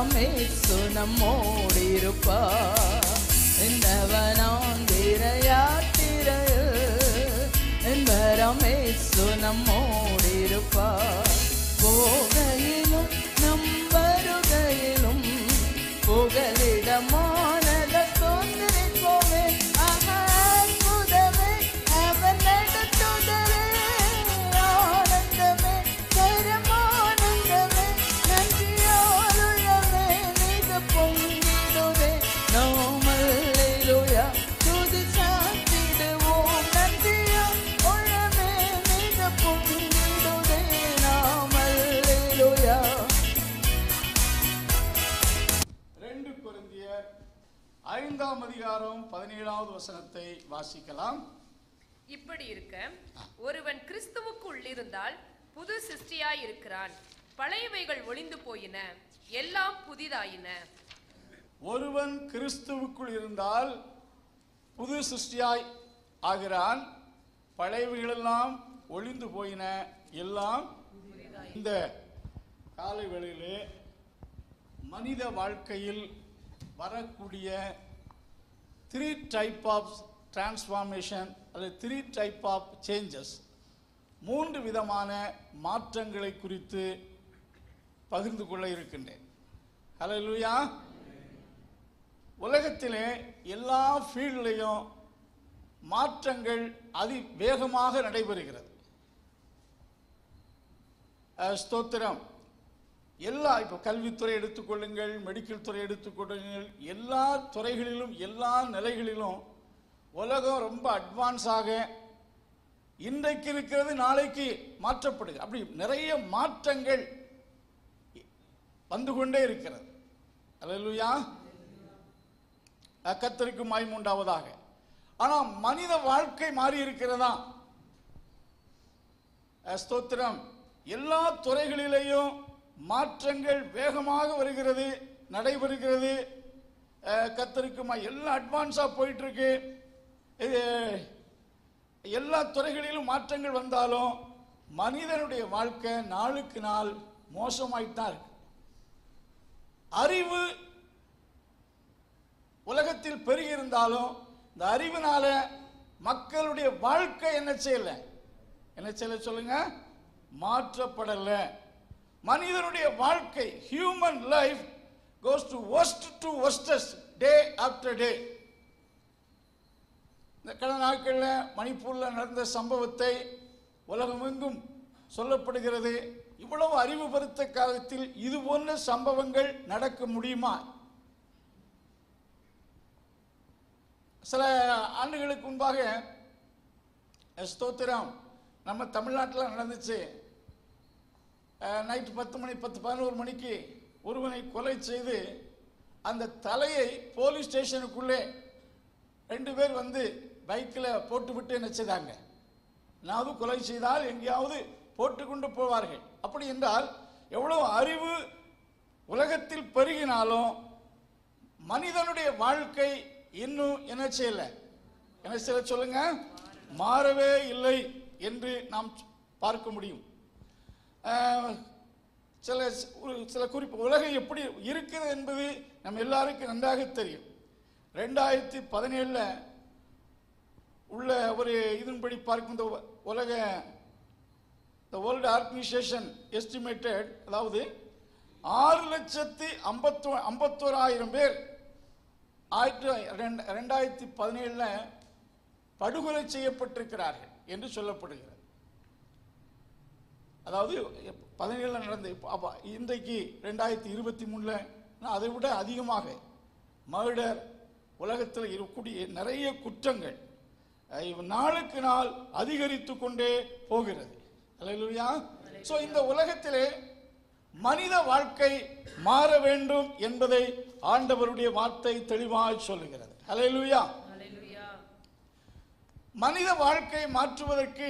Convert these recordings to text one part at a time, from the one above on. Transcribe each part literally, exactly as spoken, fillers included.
என்பரம் இயேசு நம்மோடிருப்பார். இந்த வனாந்திர யாத்திரையில் என்பரம் இயேசு நம்மோடிருப்பார். போகையிலும் நம் வருகையிலும் புகலிடமானத தோன்றிப்போமே. அற்புதமே அவர் நடத்துதலே, ஆனந்தமே கரமானந்தமே, நன்றியாலுள்ளமே மிக பொங்கிடுதே. நாம் அல்லேலூயா துதி சாத்திடுவோம், நன்றியா உள்ளமே மிக பொங்கிடுதே. நாம் அல்லேலூயா. ரெண்டு கொரிந்தியர் ஐந்தாம் அதிகாரம் பதினேழாவது வசனத்தை வாசிக்கலாம். இப்படி இருக்க ஒருவன் கிறிஸ்துவுக்குள் இருந்தால் புது சிருஷ்டியாய் இருக்கிறான், பழையவைகள் ஒளிந்து போயின, எல்லாம் புதிதாயின. ஒருவன் கிறிஸ்துவுக்குள் இருந்தால் புது சிருஷ்டியாய் ஆகிறான், பழையவைகளெல்லாம் ஒளிந்து போயின, எல்லாம். இந்த காலை வேளையிலே மனித வாழ்க்கையில் வரக்கூடிய த்ரீ டைப் ஆஃப் டிரான்ஸ்ஃபார்மேஷன் அல்லது த்ரீ டைப் ஆஃப் சேஞ்சஸ், மூன்று விதமான மாற்றங்களை குறித்து பகிர்ந்து கொள்ள இருக்கின்றேன். ஹல்லேலூயா. உலகத்திலே எல்லா ஃபீல்ட்லையும் மாற்றங்கள் அதி வேகமாக நடைபெறுகிறது. ஸ்தோத்திரம். எல்லா இப்போ கல்வித்துறை எடுத்துக்கொள்ளுங்கள், மெடிக்கல் துறை எடுத்துக்கொள்ளுங்கள், எல்லா துறைகளிலும் எல்லா நிலைகளிலும் உலகம் ரொம்ப அட்வான்ஸாக இன்றைக்கு இருக்கிறது நாளைக்கு மாற்றப்படுது. அப்படி நிறைய மாற்றங்கள் வந்து கொண்டே இருக்கிறது. அல்லேலூயா. கர்த்தருக்கு மகிமை உண்டாவதாக. ஆனால் மனித வாழ்க்கை மாறி இருக்கிறதா? ஸ்தோத்திரம். எல்லா துறைகளிலேயும் மாற்றங்கள் வேகமாக வருகிறது, நடைபெறுகிறது. கர்த்தருக்கு எல்லாம் அட்வான்ஸா போயிட்டு இருக்கு. எல்லா துறைகளிலும் மாற்றங்கள் வந்தாலும் மனிதனுடைய வாழ்க்கை நாளுக்கு நாள் மோசமாயிட்டான் இருக்கு. அறிவு உலகத்தில் பெருகி இருந்தாலும் இந்த அறிவினால மக்களுடைய வாழ்க்கை என்ன செய்யல என்ன செய்யல சொல்லுங்க, மாற்றப்படல. மனிதனுடைய வாழ்க்கை, human life goes to worst to worstest day after day. இந்த கடந்த நாட்களில் மணிப்பூரில் நடந்த சம்பவத்தை உலகமெங்கும் சொல்லப்படுகிறது. இவ்வளவு அறிவு பெருத்த காலத்தில் இது போன்ற சம்பவங்கள் நடக்க முடியுமா? சில ஆண்டுகளுக்கு முன்பாக ஸ்தோத்திரம் நம்ம தமிழ்நாட்டில் நடந்துச்சு. நைட்டு பத்து மணி பத்து பதினோரு மணிக்கு ஒருவனை கொலை செய்து அந்த தலையை போலீஸ் ஸ்டேஷனுக்குள்ளே ரெண்டு பேர் வந்து பைக்கில் போட்டு விட்டு என்ன செய்தாங்க, நான் கொலை செய்தால் எங்கேயாவது போட்டு கொண்டு போவார்கள். அப்படி என்றால் எவ்வளவு அறிவு உலகத்தில் பெருகினாலும் மனிதனுடைய வாழ்க்கை இன்னும் என்ன செய்யல என்ன செய்ய சொல்லுங்க, மாறவே இல்லை என்று நாம் பார்க்க முடியும். சில சில குறிப்பு உலகம் எப்படி இருக்குது என்பது நம்ம எல்லாருக்கும் நன்றாக தெரியும். ரெண்டாயிரத்தி பதினேழுல உள்ள ஒரு இதன்படி பார்க்கும் இந்த உலக இந்த வேர்ல்டு ஆர்கனைசேஷன் எஸ்டிமேட்டட், அதாவது ஆறு லட்சத்தி ஐம்பத்தி ஐம்பத்தோராயிரம் பேர் ஆயிரத்தி ரெண்டாயிரத்தி பதினேழுல படுகொலை செய்யப்பட்டிருக்கிறார்கள் என்று சொல்லப்படுகிறது. அதாவது பதினேழுல நடந்த இன்றைக்கு ரெண்டாயிரத்தி இருபத்தி மூணுல அதை விட அதிகமாக மர்டர், உலகத்தில் இருக்கக்கூடிய நிறைய குற்றங்கள் நாளுக்கு நாள் அதிகரித்து கொண்டே போகிறது. அல்லேலூயா. சோ இந்த உலகத்திலே மனித வாழ்க்கை மாற வேண்டும் என்பதை ஆண்டவருடைய வார்த்தை தெளிவாக சொல்லுகிறது. அல்லேலூயா. மனித வாழ்க்கை மாற்றுவதற்கு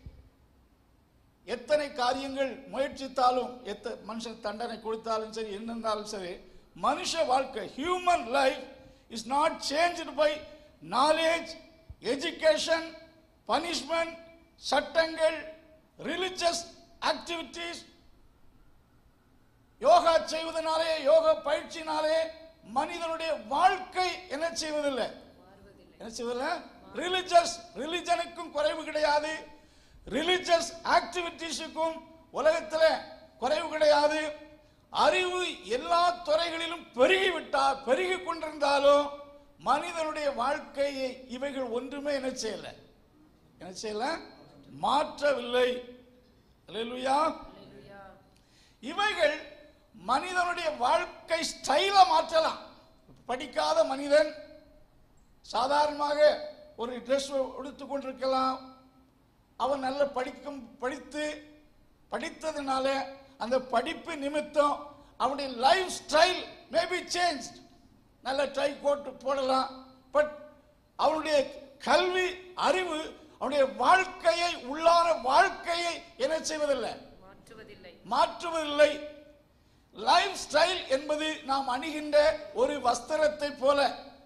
எத்தனை காரியங்கள் முயற்சித்தாலும், எத்த மனுஷன் தண்டனை கொடுத்தாலும் சரி, என்ன இருந்தாலும் சரி, மனுஷ வாழ்க்கை, human life is not changed by knowledge, education, punishment, சட்டங்கள், ரிலிஜியஸ் ஆக்டிவிட்டீஸ். யோகா செய்வதனாலே, யோகா பயிற்சினாலே மனிதனுடைய வாழ்க்கை என்ன செய்வதில்லை, என்ன செய்வதில்லை, ரிலிஜியஸ் ரிலிஜனுக்கும் குறைவு கிடையாது, ரிலிஜியஸ் ஆக்டிவிட்டிஸுக்கும் உலகத்தில் குறைவு கிடையாது. அறிவு எல்லா துறைகளிலும் பெருகிவிட்டால், பெருகி கொண்டிருந்தாலும் மனிதனுடைய வாழ்க்கையை இவைகள் ஒன்றுமே என்ன செய்யல, என்ன செய்யல, மாற்றவில்லை. அல்லேலூயா. இவைகள் மனிதனுடைய வாழ்க்கை ஸ்டைலை மாற்றலாம். படிக்காத மனிதன் சாதாரணமாக ஒரு ட்ரெஸ் எடுத்து கொண்டிருக்கலாம். அவன் நல்ல படிக்கும் படித்து படித்ததுனால அந்த படிப்பு நிமித்தம் அவனுடைய லைஃப் ஸ்டைல் மேபி சேஞ்ச். நல்ல டை கோட் போடலாம். பட் அவனுடைய கல்வி அறிவு அவனுடைய வாழ்க்கையை, உள்ளான வாழ்க்கையை என்ன செய்வதில்லை, மாற்றுவதில்லை மாற்றுவதில்லை லைஃப் ஸ்டைல் என்பது நாம் அணிகின்ற ஒரு வஸ்திரத்தை போல.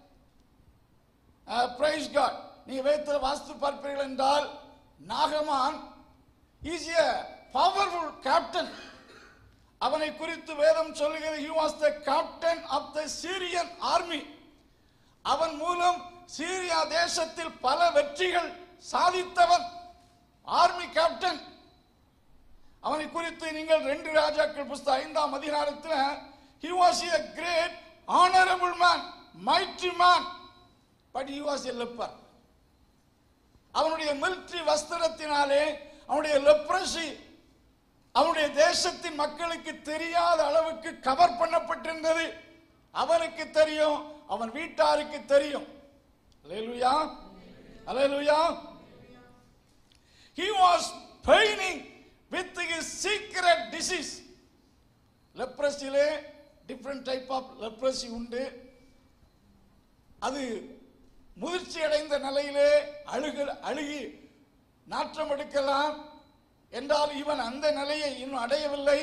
Praise God. நீங்க வேதத்தில் வாஸ்து பார்ப்பீர்கள் என்றால் நாகமான் இஸ் எ பவர்ஃபுல் கேப்டன். அவனை குறித்து வேதம் சொல்லுகிறது, he was the captain of the Syrian army. அவன் மூலம் சீரியா தேசத்தில் பல வெற்றிகள் சாதித்தவன், ஆர்மி கேப்டன். அவனை குறித்து நீங்கள் ரெண்டு ராஜாக்கள் புஸ்தகம் ஐந்தாம் அதிகாரத்தில் he was a great honorable man, mighty man, but he was a leper. அவனுடைய மிலிட்டரி வஸ்திரத்தினாலே அவனுடைய லெப்ரசி அவனுடைய தேசத்தின் மக்களுக்கு தெரியாத அளவுக்கு கவர் பண்ணப்பட்டிருந்தது. அவனுக்கு தெரியும், அவன் வீட்டாருக்கு தெரியும். Hallelujah, hallelujah. He was paining with his secret disease. லெப்ரசியிலே டிஃபரண்ட் டைப் ஆஃப் லெப்ரசி உண்டு. அது முதிர்ச்சி அடைந்த நிலையிலே அழுகு அழுகி நாற்றம் எடுக்கலாம் என்றால் இவன் அந்த நிலையை இன்னும் அடையவில்லை.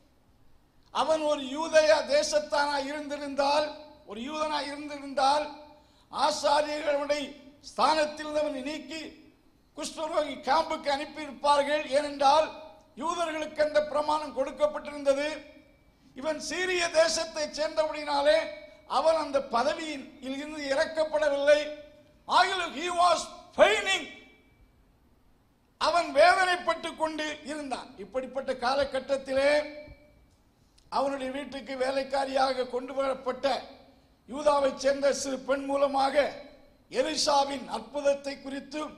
அவன் ஒரு யூதய தேசத்தானா இருந்திருந்தால், ஒரு யூதனா இருந்திருந்தால் ஆசாரியர்களுடைய ஸ்தானத்தில் அவனை நீக்கி குஷ்டரோகி கேம்புக்கு அனுப்பியிருப்பார்கள். ஏனென்றால் யூதர்களுக்கு அந்த பிரமாணம் கொடுக்கப்பட்டிருந்தது. இவன் சீரிய தேசத்தை சேர்ந்தபடினாலே அவன் அந்த பதவியில் இருந்து இறக்கப்படவில்லை. ஆகிலும் he was paining. அவன் வேதனைப்பட்டு கொண்டு இருந்தான். இப்படிப்பட்ட காலகட்டத்திலே அவனுடைய வீட்டுக்கு வேலைக்காரியாக கொண்டு வரப்பட்ட யூதாவை சேர்ந்த சிறு பெண் மூலமாக எலிசாவின் அற்புதத்தை குறித்தும்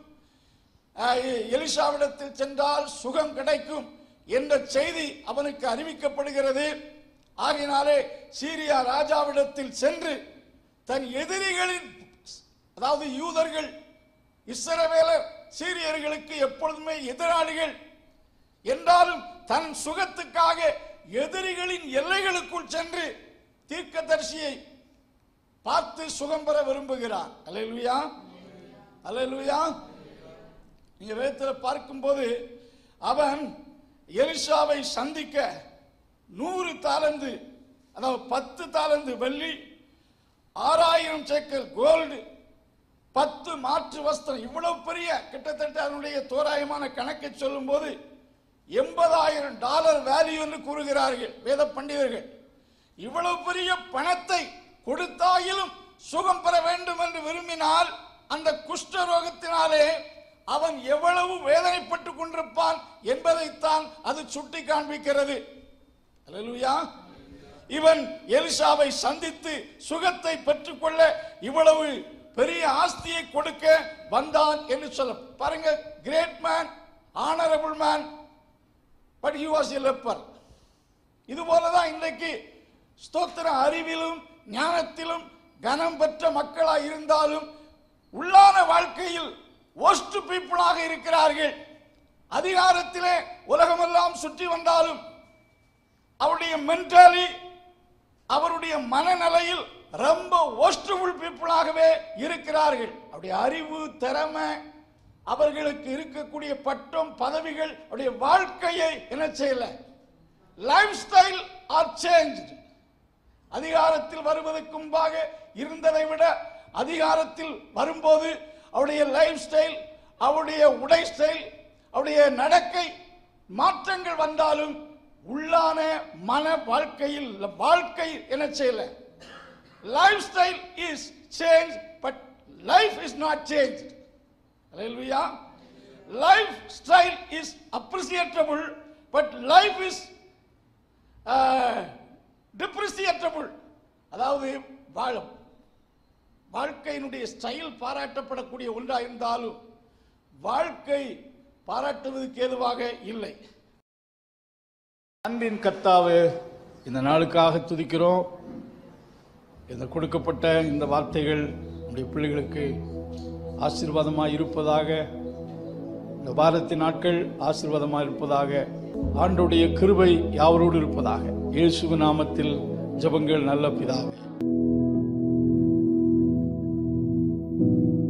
எலிசாவிடத்தில் சென்றால் சுகம் கிடைக்கும் என்ற செய்தி அவனுக்கு அறிவிக்கப்படுகிறது. ஆகினாலே சீரியா ராஜாவிடத்தில் சென்று தன் எதிரிகளின், அதாவது யூதர்கள் இஸ்ரவேலர் சீரியர்களுக்கு எப்பொழுதுமே எதிராளிகள் என்றாலும் தன் சுகத்துக்காக எதிரிகளின் எல்லைகளுக்குள் சென்று தீர்க்கதரிசியை பார்த்து சுகம் பெற விரும்புகிறார். அல்லேலூயா, அல்லேலூயா. நீங்க வேதத்தில் பார்க்கும்போது அவன் எலிசாவை சந்திக்க நூறு தாலந்து, அதாவது பத்து தாலந்து வெள்ளி, ஆறாயிரம் சேக்கல் கோல்டு, பத்து மாற்று வஸ்திரம், இவ்வளவு பெரிய கிட்டத்தட்ட அதனுடைய தோராயமான கணக்கை சொல்லும் போது எண்பதாயிரம் டாலர் வேல்யூ என்று கூறுகிறார்கள் வேத பண்டிதர்கள். இவ்வளவு பெரிய பணத்தை கொடுத்தாயிலும் சுகம் பெற வேண்டும் என்று விரும்பினால் அந்த குஷ்ட ரோகத்தினாலே அவன் எவ்வளவு வேதனைப்பட்டு கொண்டிருப்பான் என்பதைத்தான் அது சுட்டி காண்பிக்கிறது. அல்லேலூயா. இவன் எலிசாவை சந்தித்து சுகத்தை பெற்றுக்கொள்ள இவ்வளவு பெரிய ஆஸ்தியை கொடுக்க வந்தான் என்று சொல்ல பாருங்க. Great man, honourable man, but he was a leper. இது போலதான் இன்றைக்கு ஸ்தோத்திர அறிவிலும் ஞானத்திலும் கனம் பெற்ற மக்களாக இருந்தாலும் உள்ளான வாழ்க்கையில் worst பீப்புளாக இருக்கிறார்கள். அதிகாரத்திலே உலகமெல்லாம் சுற்றி வந்தாலும் அவருடைய மென்டாலி, அவருடைய மனநிலையில் ரொம்ப ஒஸ்டபுள் பீப்புளாகவே இருக்கிறார்கள். அவருடைய அறிவு, திறமை, அவர்களுக்கு இருக்கக்கூடிய பட்டம், பதவிகள் அவருடைய வாழ்க்கையை என்ன செய்யல, லைஃப் ஸ்டைல் ஆர் சேஞ்ச். அதிகாரத்தில் வருவதற்கு முன்பாக இருந்ததை விட அதிகாரத்தில் வரும்போது அவருடைய லைஃப் ஸ்டைல், அவருடைய உடை ஸ்டைல், அவருடைய நடக்கை மாற்றங்கள் வந்தாலும் உள்ளான மன வாழ்க்கையில் வாழ்க்கை என்ன செய்யல. Lifestyle is change but life is not change. Hallelujah. Lifestyle is appreciatable but life is depreciatable. அதாவது வாழும் வாழ்க்கையினுடைய ஸ்டைல் பாராட்டப்படக்கூடிய ஒன்றா இருந்தாலும் வாழ்க்கை பாராட்டுவதற்கு ஏதுவாக இல்லை. அன்பின் கர்த்தாவே, இந்த நாளுக்காக துதிக்கிறோம். இந்த கொடுக்கப்பட்ட இந்த வார்த்தைகள் நம்முடைய பிள்ளைகளுக்கு ஆசீர்வாதமாக இருப்பதாக, இந்த வாரத்தின் நாட்கள் ஆசீர்வாதமாக இருப்பதாக, ஆண்டவருடைய கிருபை யாவரோடு இருப்பதாக. இயேசுவின் நாமத்தில் ஜெபங்கள் நல்ல பிதாவே.